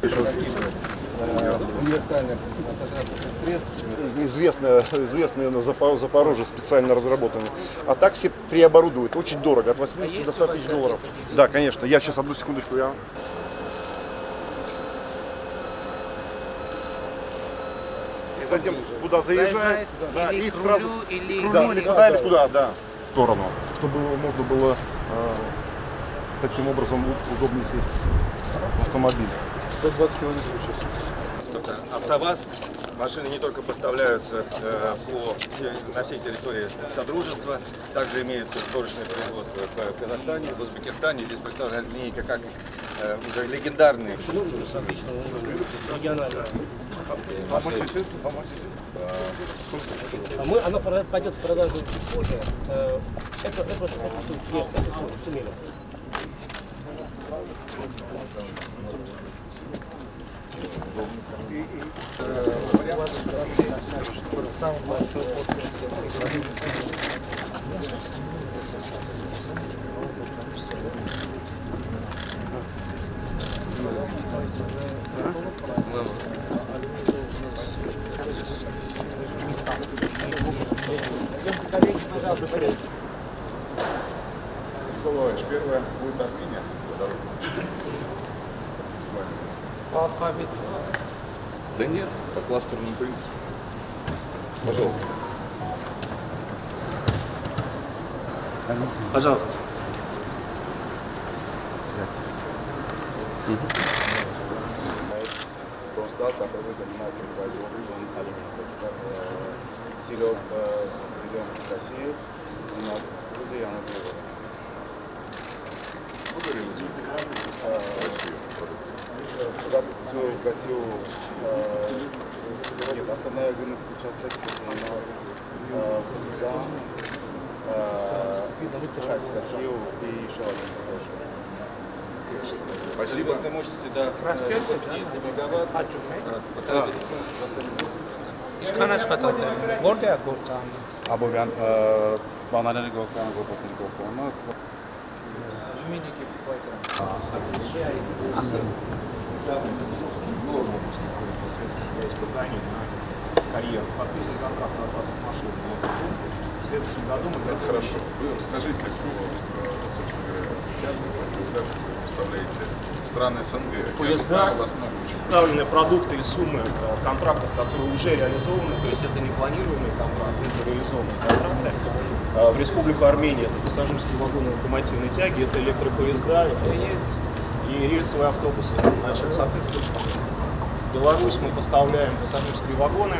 Универсальных средств. Известные на Запорожье специально разработаны. А так все преоборудуют. Очень дорого. От 80 до 100 тысяч долларов. Да, конечно. Я сейчас, одну секундочку. И затем куда заезжает, да, и сразу или туда, или туда, да, в сторону. Чтобы можно было таким образом удобнее сесть в автомобиль. 120 км в час. АвтоВАЗ. Машины не только поставляются на всей территории Содружества, также имеются сборочные производства в Казахстане, в Узбекистане. Здесь представлена линейка как уже легендарные. Она пойдет в продажу позже. Это сумели. Самый большой Первое будет Армения по дороге. По алфавиту. Да нет, по кластерному принципу. Пожалуйста. Пожалуйста. Здравствуйте. Просто который занимается производством алюминия. Серег идем с России. У нас экструзия, она делает. Продукцию в Россию. Нет, основной рынок сейчас экспорт у нас Узбекистан, часть Россию и еще один тоже. Спасибо. В мощности, да, 50 мегаватт. Абовян, бананеры գործան, գոբոտների գործանը, испытаний на карьеру. Подписан контракт на 20 машин в следующем году мы... Это хорошо. Вы расскажите про, собственно говоря, поезда, которые вы поставляете в страны СНГ. Поезда, у вас много очень представлены продукты и суммы контрактов, которые уже реализованы, то есть это не планируемые контракты, это реализованные контракты. В Республику Армения это пассажирские вагоны локомотивной тяги, это электропоезда, это и рельсовые автобусы. Значит, соответственно, в Беларусь мы поставляем пассажирские вагоны.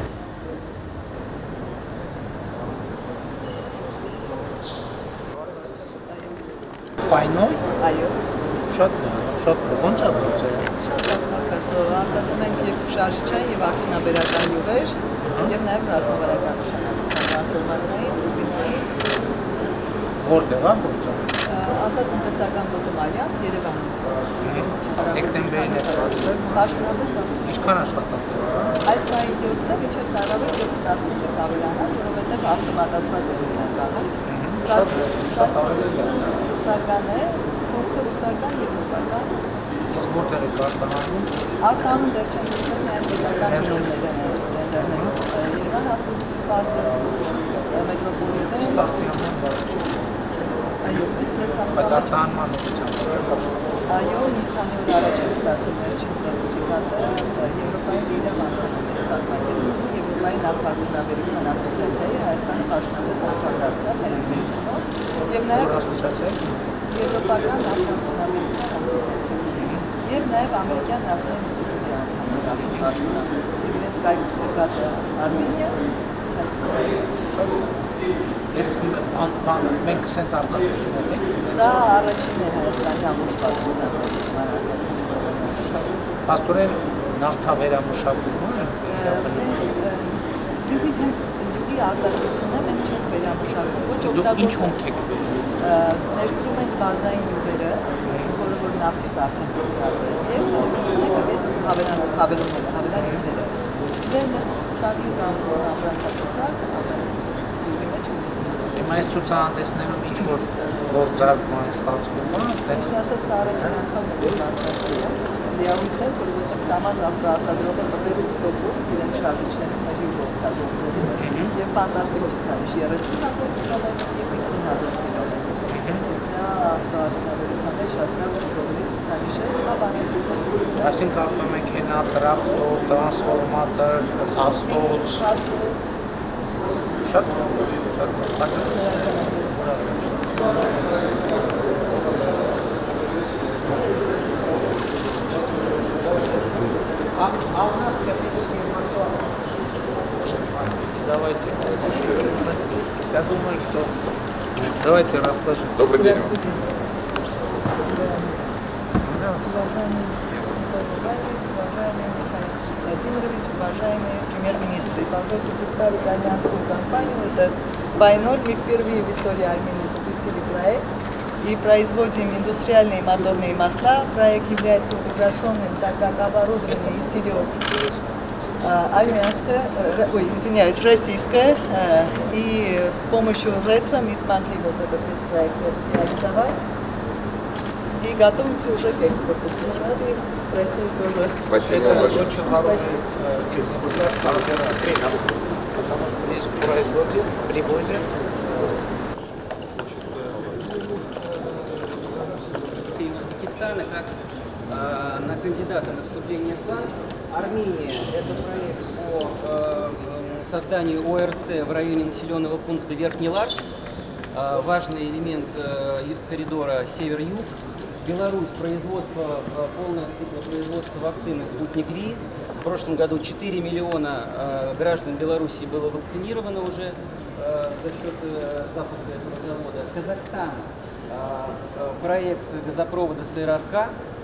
Final? Այո։ Շատ ոնց է գործել։ Շատ լավ կարգասով արտադրում ենք եւ շարժիչային եւ արդյունաբերական յուղեր եւ նաեւ ռազմավարական նշանակության տրանսֆորմատորային, տուրբինային։ Որտեղ է գործում։ Ազատ տնտեսական գոտում Ալյանս Երևանում։ Դեկտեմբերին է ստացվել։ Պաշտոնապես Ինչքան աշխատանք։ Այս մայիսի 7-ը միջև հնարավոր է ստացնել կավելանալ, որովհետեւ ավտոմատացված է հիմնականում։ Շատ ավելի լավ։ Ռուսական է, փոքր ռուսական եւ ռուսական։ Իսկ որտեղ է արտահանում։ Արտահանում դեռ չեն ստացել միայն ռուսական գյուղերն են դերներում։ Երևան ավտոբուսի պարկը, մետրոպոլիտեն։ Ստարտի համար բարձր։ Այո, Բայց արտահանման ուղղությամբ։ Այո, մի քանի օր առաջ է ստացել վերջին սերտիֆիկատը Եվրոպայի լիդեր կազմակերպությունը Եվրոպայի նավթարդյունաբերության ասոցիացիայի Հայաստանի պաշտոնապես անդամ հայրենիքով եւ նաեւ Եվրոպական նավթարդյունաբերության ասոցիացիա եւ նաեւ ամերիկյան նավթային ինստիտուտի անդամ իրենց կայքված Արմենիա Ես մենք սենց արտադրություն ենք։ Դա առաջին է Հայաստանի ամուսնության Աստորեն նավթավերամշակումը Յուղի հենց յուղի արտադրությունն է, մենք չենք վերամշակում, ոչ օգտագործում։ Ինչ հոնք եք ներկրում ենք բազային յուղերը, որը որ նավթից արդեն զորված է, եւ ներկրում ենք հավելումները, հավելան յուղերը։ Դեն սադի ապրանքատեսակ Այս ցուցահանդեսներում ինչ որ գործարկման ստացվում է, ասած առաջին անգամ է Liaoisen, որովհետև կամազ ավտոարտադրողը տվեց տոկոս իրենց շարժիչների մերյուղով կարգողձերի և ֆանտաստիկ ցուցանիշ 30,000 կիլոմետր և 50,000 կիլոմետր։ Իսկ նրա ավտոարդյունաբերության մեջ շատ լավ փոխվելի ցուցանիշ է, հիմա բանալիզը։ Այսինքն ավտոմեքենա, տրակտոր, տրանսֆորմատոր, հաստոց։ Շատ լավ, շատ լավ։ А у нас технические масла. Давайте. Я думаю, что... Давайте расскажем. Добрый день. Уважаемый Михаил Владимирович, уважаемые премьер-министры, позвольте представить армянскую компанию. Это Байнор. Мы впервые в истории Армении запустили проект и производим индустриальные моторные масла. Проект является интеграционным, так как оборудование из сырьев российское. И с помощью РЭЦа мы смогли вот этот проект реализовать. И готовимся уже к экспорту. Рады с Россией тоже. Спасибо вам большое. Очень хороший экземпляр, потому что здесь производят, привозят. И Узбекистана как на кандидата на вступление в план. Армения – это проект по созданию ОРЦ в районе населенного пункта Верхний Ларс. Важный элемент коридора север-юг. Беларусь – производство, полное цикл производства вакцины «Спутник Ви». В прошлом году 4 миллиона граждан Беларуси было вакцинировано уже за счет запуска этого завода. Казахстан – проект газопровода СРРК.